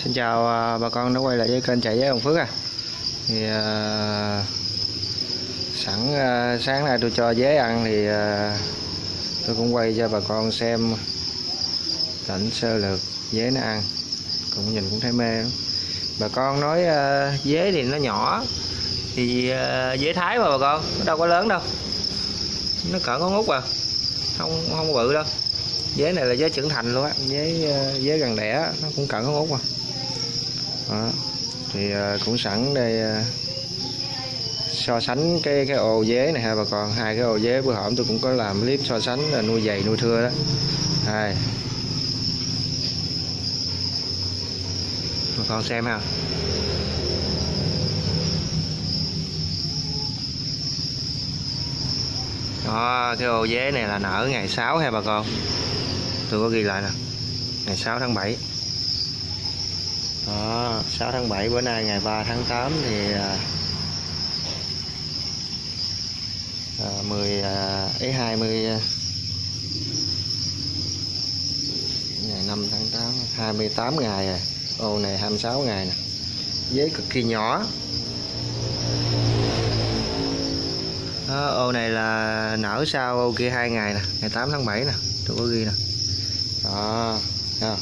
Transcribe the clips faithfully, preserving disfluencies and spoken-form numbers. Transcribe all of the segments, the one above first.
Xin chào uh, bà con đã quay lại với kênh Chạy Giấy Hồng Phước à. Thì uh, sẵn uh, sáng nay tôi cho dế ăn thì uh, tôi cũng quay cho bà con xem tỉnh sơ lược dế nó ăn, cũng nhìn cũng thấy mê lắm. Bà con nói uh, dế thì nó nhỏ thì uh, dế Thái mà bà con, nó đâu có lớn đâu, nó cỡ con út à, không không bự đâu. Dế này là dế trưởng thành luôn á, dế dế gần đẻ nó cũng cỡ con út mà. Đó. Thì uh, cũng sẵn đây uh, so sánh cái cái ồ dế này ha bà con, hai cái ồ dế bữa hổm tôi cũng có làm clip so sánh là nuôi dày nuôi thưa đó. Đây bà con xem ha. Đó, cái ồ dế này là nở ngày sáu ha bà con, tôi có ghi lại nè, ngày sáu tháng bảy. Đó, sáu tháng bảy, bữa nay ngày ba tháng tám thì à, à, mười à, ấy hai mươi à, ngày năm tháng tám, hai mươi tám ngày rồi. Ô này hai mươi sáu ngày nè. Dế cực kỳ nhỏ. Đó, ô này là nở sau ô kia hai ngày nè, ngày tám tháng bảy nè, tôi có ghi nè. Đó, đó.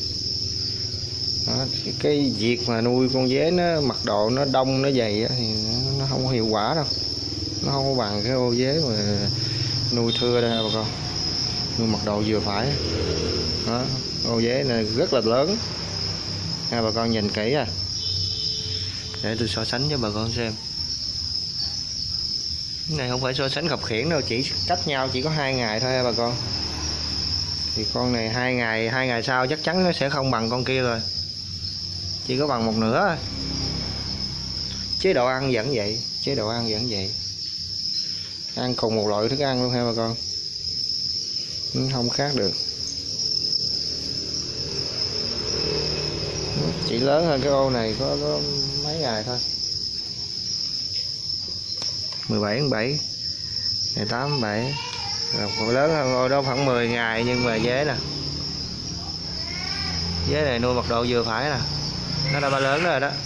Đó, cái việc mà nuôi con dế nó mật độ nó đông nó dày thì nó không có hiệu quả đâu, nó không có bằng cái ô dế mà nuôi thưa đây bà con, nuôi mật độ vừa phải. Đó, ô dế này rất là lớn ha bà con, nhìn kỹ à, để tôi so sánh cho bà con xem. Cái này không phải so sánh khập khiễng đâu, chỉ cách nhau chỉ có hai ngày thôi ha bà con. Thì con này hai ngày hai ngày sau chắc chắn nó sẽ không bằng con kia rồi, chỉ có bằng một nửa thôi. Chế độ ăn vẫn vậy, chế độ ăn vẫn vậy, ăn cùng một loại thức ăn luôn ha bà con, không khác được. Chỉ lớn hơn cái ô này có, có mấy ngày thôi. Mười bảy tháng bảy, ngày tám tháng bảy, còn lớn hơn ô đó khoảng mười ngày. Nhưng mà dế nè, dế này nuôi mật độ vừa phải nè, nó đã ba lớn rồi đó.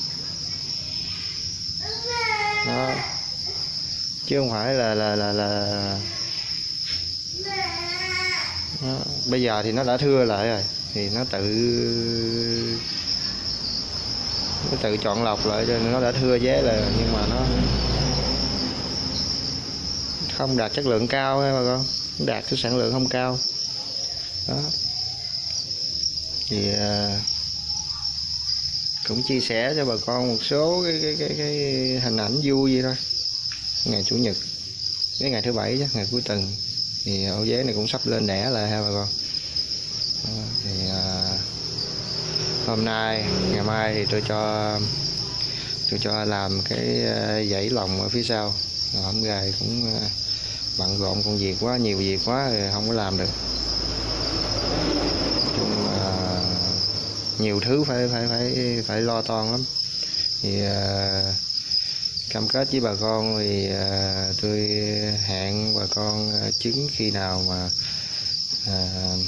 Đó, chứ không phải là là là là đó. Bây giờ thì nó đã thưa lại rồi thì nó tự nó tự chọn lọc lại cho nên nó đã thưa dế rồi, nhưng mà nó không đạt chất lượng cao ha bà con, đạt cái sản lượng không cao. Đó thì uh, cũng chia sẻ cho bà con một số cái cái cái, cái hình ảnh vui vậy thôi. Ngày chủ nhật cái ngày thứ bảy chứ, ngày cuối tuần thì ổ dế này cũng sắp lên đẻ lại ha bà con. Đó, thì uh, hôm nay ngày mai thì tôi cho tôi cho làm cái uh, dãy lồng ở phía sau. Hôm gài cũng uh, bận rộn công việc quá, nhiều việc quá rồi không có làm được. Chung uh, nhiều thứ phải phải phải phải lo toan lắm. Thì uh, cam kết với bà con thì uh, tôi hẹn bà con uh, trứng khi nào mà uh,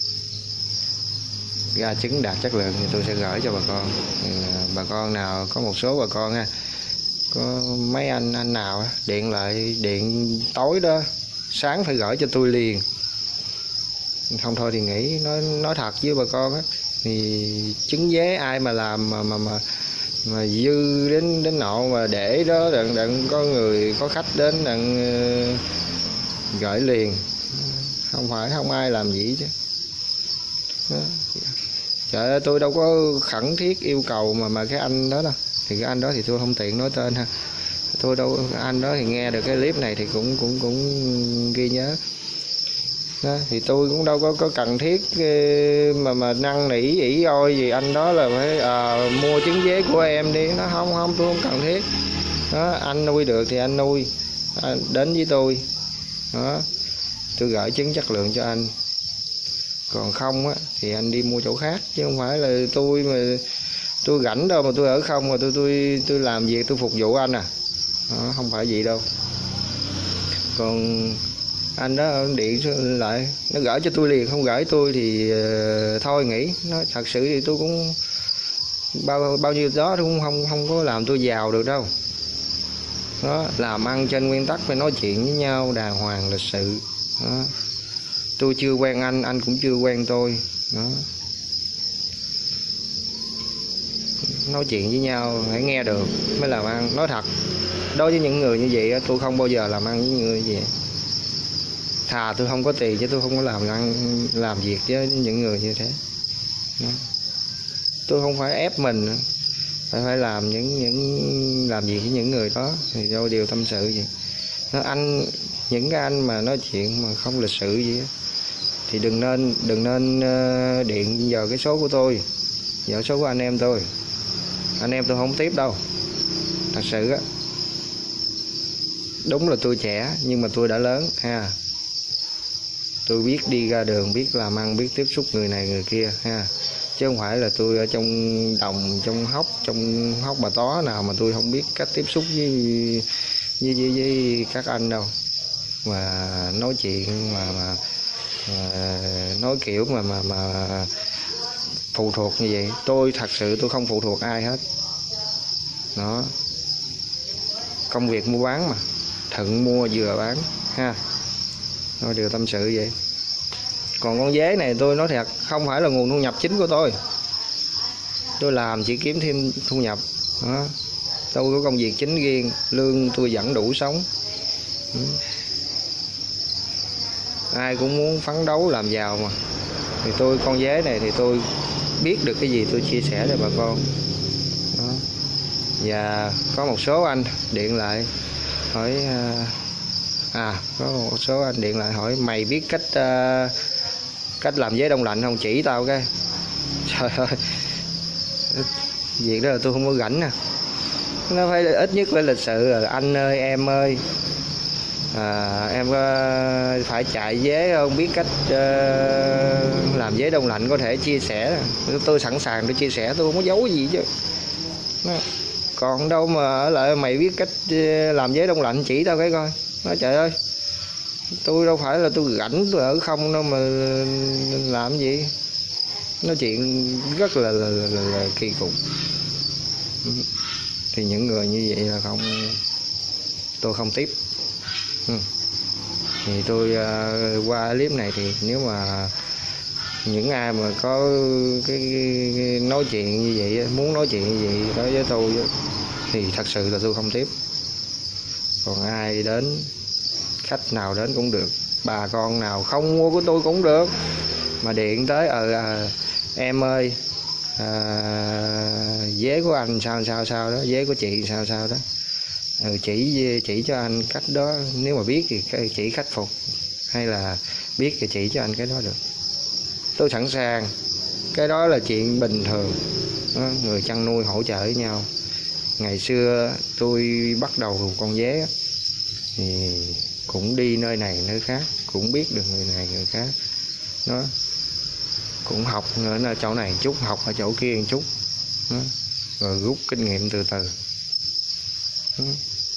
ra trứng đạt chất lượng thì tôi sẽ gửi cho bà con. Thì, uh, bà con nào có một số bà con ha, có mấy anh anh nào điện lại điện tối đó, sáng phải gửi cho tôi liền, không thôi thì nghĩ nói nói thật với bà con á, thì trứng dế ai mà làm mà mà mà mà dư đến đến nộ mà để đó đặng đặng có người có khách đến đặng uh, gửi liền, không phải không ai làm gì chứ. Đó. Trời ơi, tôi đâu có khẩn thiết yêu cầu mà mà cái anh đó đâu, thì cái anh đó thì tôi không tiện nói tên ha, tôi đâu anh đó thì nghe được cái clip này thì cũng cũng cũng ghi nhớ. Đó, thì tôi cũng đâu có có cần thiết mà mà năn nỉ ỉ ôi gì anh đó là phải à, mua trứng dế của em đi, nó không không tôi không cần thiết. Đó, anh nuôi được thì anh nuôi, anh đến với tôi đó, tôi gửi trứng chất lượng cho anh, còn không á thì anh đi mua chỗ khác, chứ không phải là tôi mà tôi rảnh đâu mà tôi ở không mà tôi tôi tôi làm việc tôi phục vụ anh à. Đó, không phải vậy đâu. Còn anh đó điện lại nó gửi cho tôi liền, không gửi tôi thì uh, thôi nghỉ. Nói thật sự thì tôi cũng bao bao nhiêu đó cũng không không có làm tôi giàu được đâu. Đó, làm ăn trên nguyên tắc phải nói chuyện với nhau đàng hoàng lịch sự. Đó. Tôi chưa quen anh, anh cũng chưa quen tôi. Đó. Nói chuyện với nhau phải nghe được mới làm ăn. Nói thật, đối với những người như vậy tôi không bao giờ làm ăn với người như vậy. Thà tôi không có tiền chứ tôi không có làm ăn làm việc với những người như thế. Đó. Tôi không phải ép mình phải phải làm những những làm gì với những người đó thì do điều tâm sự gì. Nó anh những cái anh mà nói chuyện mà không lịch sự gì đó, thì đừng nên đừng nên uh, điện vào cái số của tôi, vào số của anh em tôi. Anh em tôi không tiếp đâu. Thật sự á, đúng là tôi trẻ nhưng mà tôi đã lớn ha. Tôi biết đi ra đường, biết làm ăn, biết tiếp xúc người này người kia ha. Chứ không phải là tôi ở trong đồng, trong hốc, trong hốc bà tó nào mà tôi không biết cách tiếp xúc với với, với, với các anh đâu. Mà nói chuyện mà, mà, mà nói kiểu mà mà mà phụ thuộc như vậy. Tôi thật sự tôi không phụ thuộc ai hết. Đó. Công việc mua bán mà, thuận mua vừa bán ha. Nói điều tâm sự vậy. Còn con dế này tôi nói thật không phải là nguồn thu nhập chính của tôi. Tôi làm chỉ kiếm thêm thu nhập. Đó. Tôi có công việc chính riêng, lương tôi vẫn đủ sống. Ừ. Ai cũng muốn phấn đấu làm giàu mà. Thì tôi con dế này thì tôi biết được cái gì tôi chia sẻ cho bà con. Đó. Và có một số anh điện lại hỏi à có một số anh điện lại hỏi mày biết cách uh, cách làm giấy đông lạnh không, chỉ tao cái. Trời ơi, việc đó là tôi không có rảnh nè. Nó phải ít nhất phải lịch sự rồi. Anh ơi em ơi, à, em uh, phải chạy giấy không, biết cách uh, làm giấy đông lạnh có thể chia sẻ. Tôi sẵn sàng để chia sẻ, tôi không có giấu gì chứ. Nó, còn đâu mà ở lại mày biết cách uh, làm giấy đông lạnh chỉ tao cái coi. Nói trời ơi, tôi đâu phải là tôi rảnh tôi ở không đâu mà làm gì. Nói chuyện rất là, là, là, là kỳ cục. Thì những người như vậy là không, tôi không tiếp. Ừ. Thì tôi uh, qua clip này thì nếu mà những ai mà có cái, cái, cái nói chuyện như vậy, muốn nói chuyện như vậy đối với tôi thì thật sự là tôi không tiếp. Còn ai đến, khách nào đến cũng được, bà con nào không mua của tôi cũng được, mà điện tới ờ à, em ơi à, vé của anh sao sao sao đó, vé của chị sao sao đó, ừ, chỉ chỉ cho anh cách đó, nếu mà biết thì chỉ khắc phục, hay là biết thì chỉ cho anh cái đó được. Tôi sẵn sàng, cái đó là chuyện bình thường đó, người chăn nuôi hỗ trợ với nhau. Ngày xưa tôi bắt đầu con vé thì cũng đi nơi này nơi khác, cũng biết được người này người khác đó, cũng học ở chỗ này chút, học ở chỗ kia một chút đó, rồi rút kinh nghiệm từ từ đó.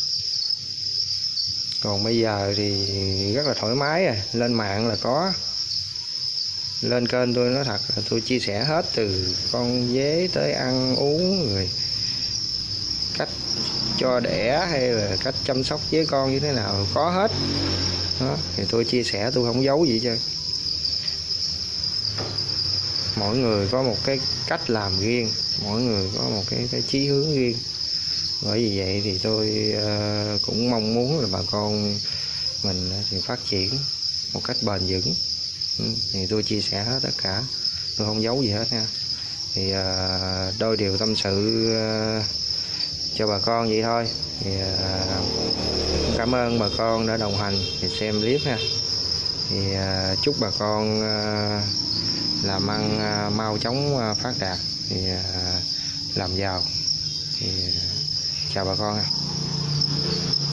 Còn bây giờ thì rất là thoải mái à. Lên mạng là có, lên kênh tôi nói thật là tôi chia sẻ hết từ con dế tới ăn uống, rồi cách cho đẻ hay là cách chăm sóc với con như thế nào có hết đó. Thì tôi chia sẻ, tôi không giấu gì chứ. Mỗi người có một cái cách làm riêng, mỗi người có một cái, cái chí hướng riêng. Bởi vì vậy thì tôi uh, cũng mong muốn là bà con mình thì phát triển một cách bền vững. Ừ, thì tôi chia sẻ hết tất cả, tôi không giấu gì hết nha. Thì uh, đôi điều tâm sự uh, cho bà con vậy thôi. Thì uh, cảm ơn bà con đã đồng hành thì xem clip ha. Thì uh, chúc bà con uh, làm ăn uh, mau chóng uh, phát đạt, thì uh, làm giàu. Thì uh, chào bà con ha.